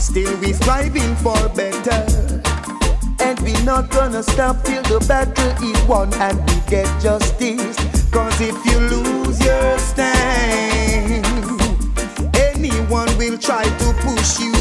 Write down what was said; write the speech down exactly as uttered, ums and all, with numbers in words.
Still we striving for better, and we not gonna stop till the battle is won and we get justice. Cause if you lose your stand, anyone will try to push you